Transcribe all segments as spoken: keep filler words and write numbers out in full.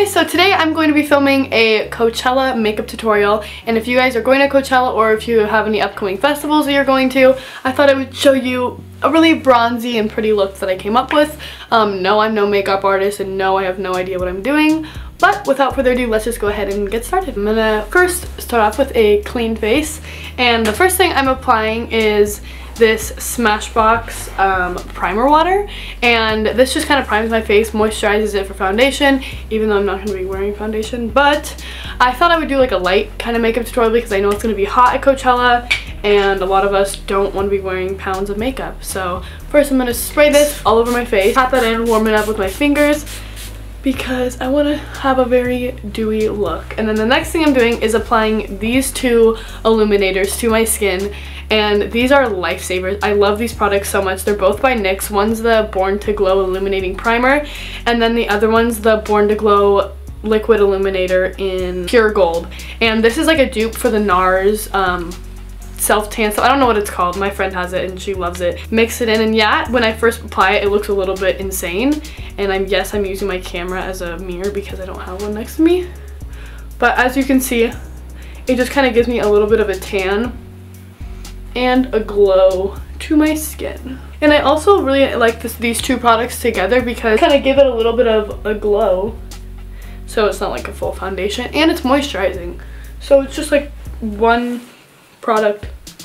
guys, so today I'm going to be filming a Coachella makeup tutorial, and if you guys are going to Coachella or if you have any upcoming festivals that you're going to, I thought I would show you a really bronzy and pretty look that I came up with. Um, no, I'm no makeup artist, and no, I have no idea what I'm doing, but without further ado, let's just go ahead and get started. I'm gonna first start off with a clean face, and the first thing I'm applying is this Smashbox um, primer water, and this just kind of primes my face, moisturizes it for foundation, even though I'm not going to be wearing foundation. But I thought I would do like a light kind of makeup tutorial because I know it's going to be hot at Coachella and a lot of us don't want to be wearing pounds of makeup. So first I'm going to spray this all over my face, pat that in, warm it up with my fingers because I want to have a very dewy look. And then the next thing I'm doing is applying these two illuminators to my skin, and these are lifesavers. I love these products so much. They're both by NYX. One's the Born to Glow Illuminating Primer, and then the other one's the Born to Glow Liquid Illuminator in Pure Gold. And this is like a dupe for the NARS um, self-tan stuff. I don't know what it's called. My friend has it and she loves it. Mix it in, and yeah, when I first apply it, it looks a little bit insane. And I'm yes, I'm using my camera as a mirror because I don't have one next to me. But as you can see, it just kind of gives me a little bit of a tan and a glow to my skin. And I also really like this, these two products together because kind of give it a little bit of a glow, so it's not like a full foundation, and it's moisturizing, so it's just like one product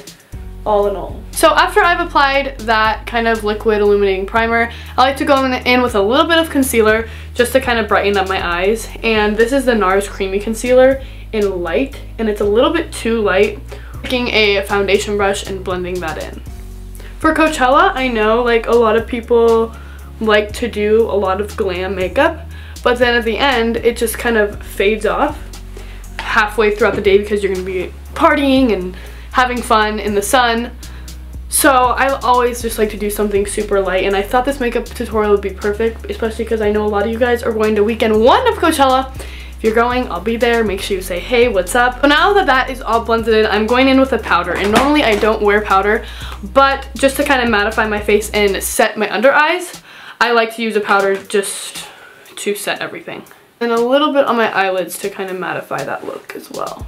all in all. So after I've applied that kind of liquid illuminating primer, I like to go in with a little bit of concealer just to kind of brighten up my eyes, and this is the NARS Creamy Concealer in Light, and it's a little bit too light. Taking a foundation brush and blending that in. For Coachella, I know like a lot of people like to do a lot of glam makeup, but then at the end it just kind of fades off halfway throughout the day because you're going to be partying and having fun in the sun. So I always just like to do something super light, and I thought this makeup tutorial would be perfect, especially because I know a lot of you guys are going to weekend one of Coachella. If you're going, I'll be there. Make sure you say, hey, what's up? So now that that is all blended in, I'm going in with a powder. And normally I don't wear powder, but just to kind of mattify my face and set my under eyes, I like to use a powder just to set everything. And a little bit on my eyelids to kind of mattify that look as well.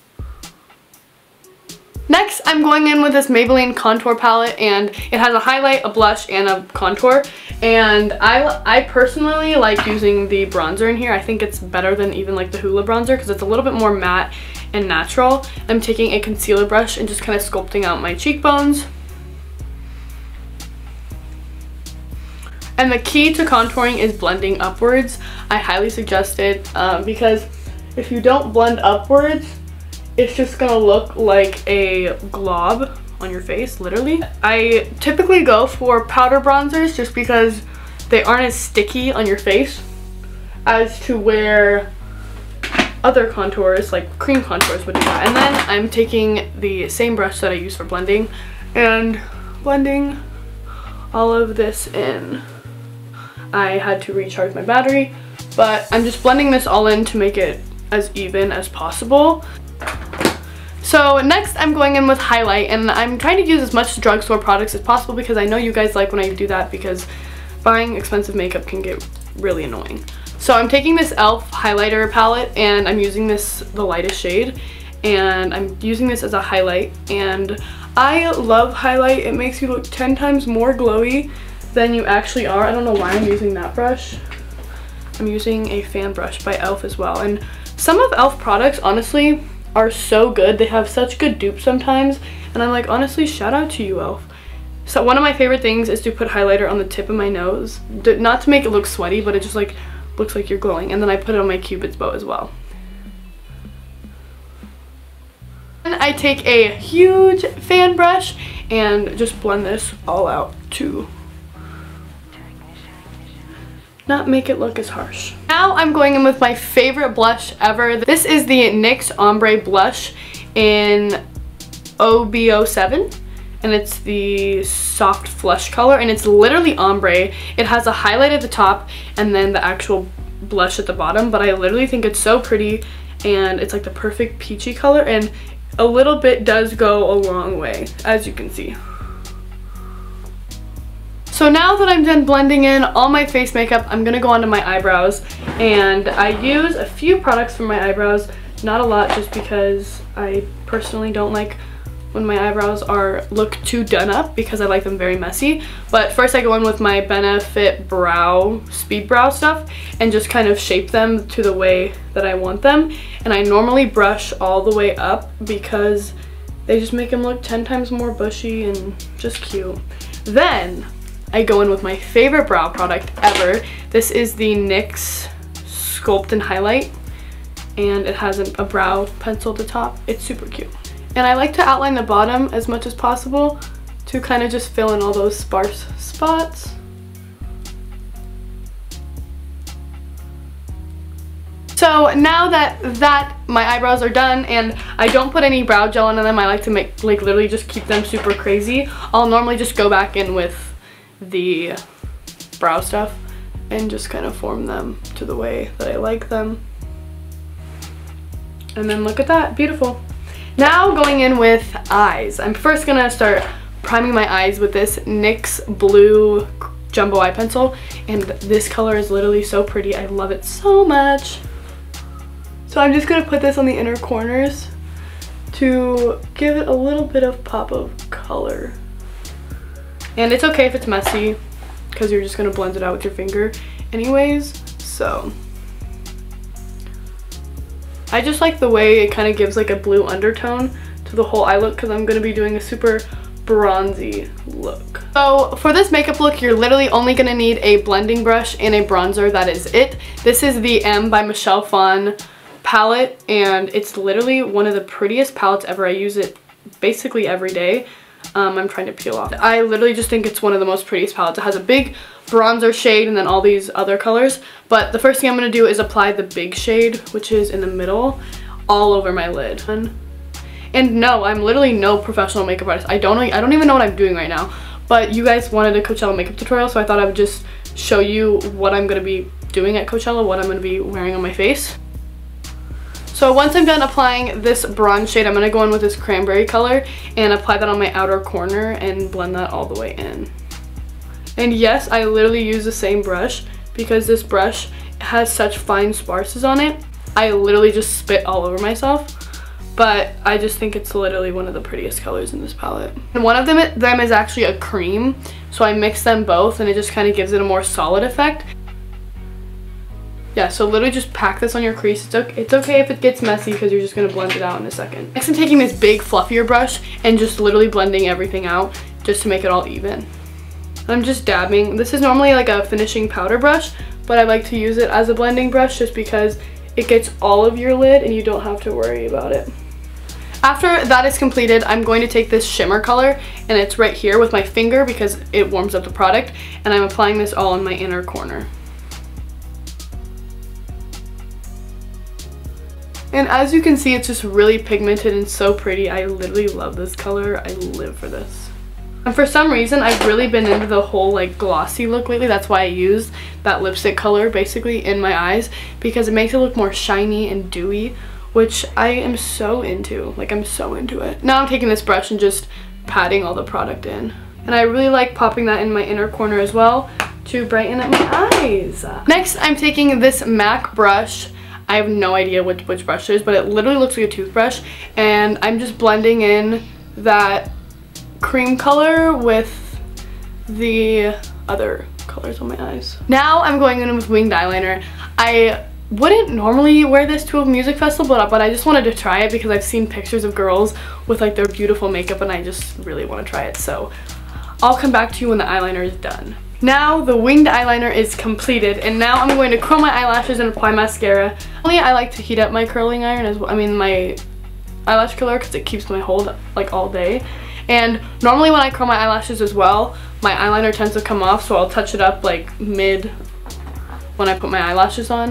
Next, I'm going in with this Maybelline contour palette, and it has a highlight, a blush, and a contour. And I, I personally like using the bronzer in here. I think it's better than even like the Hoola bronzer because it's a little bit more matte and natural. I'm taking a concealer brush and just kind of sculpting out my cheekbones. And the key to contouring is blending upwards. I highly suggest it um, because if you don't blend upwards, it's just gonna look like a glob on your face, literally. I typically go for powder bronzers just because they aren't as sticky on your face as to where other contours, like cream contours, would do that. And then I'm taking the same brush that I use for blending and blending all of this in. I had to recharge my battery, but I'm just blending this all in to make it as even as possible. So next I'm going in with highlight, and I'm trying to use as much drugstore products as possible because I know you guys like when I do that because buying expensive makeup can get really annoying. So I'm taking this e l f highlighter palette, and I'm using this the lightest shade, and I'm using this as a highlight, and I love highlight. It makes you look ten times more glowy than you actually are. I don't know why I'm using that brush. I'm using a fan brush by e l f as well, and some of e l f products honestly are so good. They have such good dupes sometimes, and I'm like, honestly, shout out to you, e l f. So one of my favorite things is to put highlighter on the tip of my nose, D not to make it look sweaty, but it just like looks like you're glowing, and then I put it on my Cupid's bow as well. And I take a huge fan brush and just blend this all out to not make it look as harsh. Now I'm going in with my favorite blush ever. This is the NYX Ombre Blush in O B O seven, and it's the soft flush color, and it's literally ombre. It has a highlight at the top and then the actual blush at the bottom, but I literally think it's so pretty, and it's like the perfect peachy color, and a little bit does go a long way, as you can see. So now that I'm done blending in all my face makeup, I'm gonna go on to my eyebrows, and I use a few products for my eyebrows, not a lot, just because I personally don't like when my eyebrows are look too done up because I like them very messy. But first I go in with my Benefit Brow Speed Brow stuff and just kind of shape them to the way that I want them. And I normally brush all the way up because they just make them look ten times more bushy and just cute. Then I go in with my favorite brow product ever. This is the N Y X Sculpt and Highlight, and it has a, a brow pencil at the top. It's super cute. And I like to outline the bottom as much as possible to kind of just fill in all those sparse spots. So now that that my eyebrows are done and I don't put any brow gel on them, I like to make like literally just keep them super crazy. I'll normally just go back in with the brow stuff and just kind of form them to the way that I like them. And then look at that, beautiful. Now going in with eyes. I'm first gonna start priming my eyes with this N Y X Blue Jumbo Eye Pencil, and this color is literally so pretty. I love it so much. So I'm just gonna put this on the inner corners to give it a little bit of pop of color. And it's okay if it's messy because you're just gonna blend it out with your finger anyways. So I just like the way it kind of gives like a blue undertone to the whole eye look because I'm going to be doing a super bronzy look. So for this makeup look, you're literally only going to need a blending brush and a bronzer. That is it. This is the M by Michelle Phan palette, and it's literally one of the prettiest palettes ever. I use it basically every day. Um, I'm trying to peel off. I literally just think it's one of the most prettiest palettes. It has a big bronzer shade and then all these other colors. But the first thing I'm going to do is apply the big shade, which is in the middle, all over my lid. And no, I'm literally no professional makeup artist. I don't know, I don't even know what I'm doing right now. But you guys wanted a Coachella makeup tutorial, so I thought I would just show you what I'm going to be doing at Coachella, what I'm going to be wearing on my face. So once I'm done applying this bronze shade, I'm going to go in with this cranberry color and apply that on my outer corner and blend that all the way in. And yes, I literally use the same brush because this brush has such fine sparses on it. I literally just spit all over myself, but I just think it's literally one of the prettiest colors in this palette. And one of them, them is actually a cream, so I mix them both and it just kind of gives it a more solid effect. Yeah, so literally just pack this on your crease. It's okay, it's okay if it gets messy because you're just going to blend it out in a second. Next, I'm taking this big fluffier brush and just literally blending everything out just to make it all even. I'm just dabbing. This is normally like a finishing powder brush, but I like to use it as a blending brush just because it gets all of your lid and you don't have to worry about it. After that is completed, I'm going to take this shimmer color, and it's right here with my finger because it warms up the product, and I'm applying this all in my inner corner. And as you can see, it's just really pigmented and so pretty. I literally love this color. I live for this. And for some reason, I've really been into the whole like glossy look lately. That's why I used that lipstick color basically in my eyes, because it makes it look more shiny and dewy, which I am so into. Like, I'm so into it. Now I'm taking this brush and just patting all the product in. And I really like popping that in my inner corner as well to brighten up my eyes. Next, I'm taking this MAC brush. I have no idea which, which brush it is, but it literally looks like a toothbrush. And I'm just blending in that cream color with the other colors on my eyes. Now I'm going in with winged eyeliner. I wouldn't normally wear this to a music festival, but, but I just wanted to try it because I've seen pictures of girls with like their beautiful makeup and I just really want to try it. So I'll come back to you when the eyeliner is done. Now the winged eyeliner is completed, and now I'm going to curl my eyelashes and apply mascara. Only I like to heat up my curling iron as well. I mean my eyelash curler, because it keeps my hold like all day. And normally when I curl my eyelashes as well, my eyeliner tends to come off, so I'll touch it up like mid when I put my eyelashes on.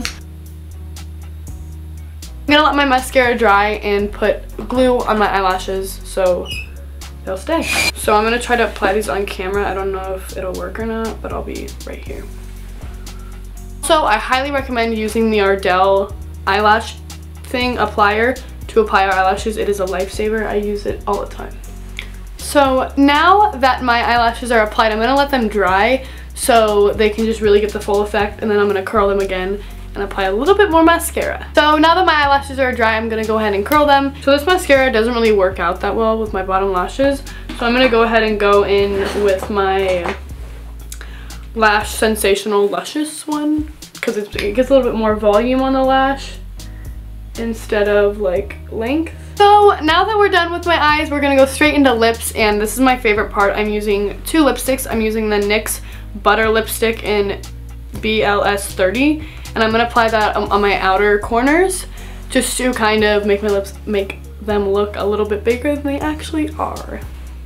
I'm gonna let my mascara dry and put glue on my eyelashes so they'll stay. So I'm gonna try to apply these on camera. I don't know if it'll work or not, but I'll be right here. So I highly recommend using the Ardell eyelash thing applier to apply our eyelashes. It is a lifesaver. I use it all the time. So now that my eyelashes are applied, I'm going to let them dry so they can just really get the full effect, and then I'm going to curl them again and apply a little bit more mascara. So now that my eyelashes are dry, I'm going to go ahead and curl them. So this mascara doesn't really work out that well with my bottom lashes, so I'm going to go ahead and go in with my Lash Sensational Luscious one, because it gets a little bit more volume on the lash instead of like length. So now that we're done with my eyes, we're gonna go straight into lips, and this is my favorite part. I'm using two lipsticks. I'm using the NYX Butter Lipstick in B L S thirty, and I'm gonna apply that on, on my outer corners just to kind of make my lips, make them look a little bit bigger than they actually are.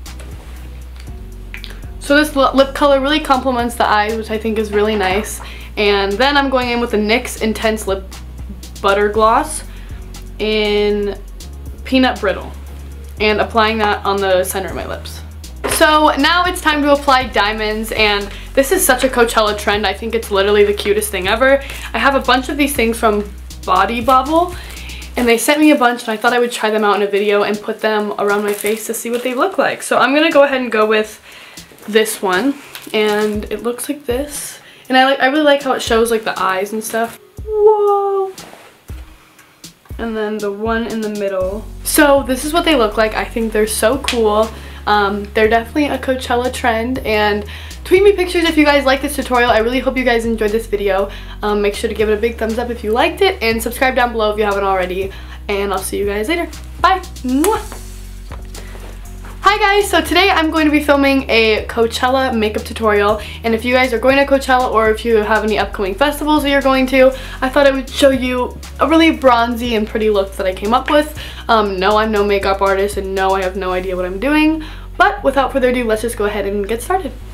So this lip color really complements the eyes, which I think is really nice. And then I'm going in with the NYX Intense Lip Butter Gloss in Peanut Brittle and applying that on the center of my lips. So now it's time to apply diamonds, and this is such a Coachella trend. I think it's literally the cutest thing ever. I have a bunch of these things from Body Bobble, and they sent me a bunch, and I thought I would try them out in a video and put them around my face to see what they look like. So I'm gonna go ahead and go with this one, and it looks like this. And I like I really like how it shows like the eyes and stuff. Whoa. And then the one in the middle. So this is what they look like. I think they're so cool. Um, they're definitely a Coachella trend, and tweet me pictures if you guys like this tutorial. I really hope you guys enjoyed this video. Um, make sure to give it a big thumbs up if you liked it, and subscribe down below if you haven't already. And I'll see you guys later. Bye. Mwah. Hi guys, so today I'm going to be filming a Coachella makeup tutorial, and if you guys are going to Coachella or if you have any upcoming festivals that you're going to, I thought I would show you a really bronzy and pretty look that I came up with. Um, no, I'm no makeup artist, and no, I have no idea what I'm doing, but without further ado, let's just go ahead and get started.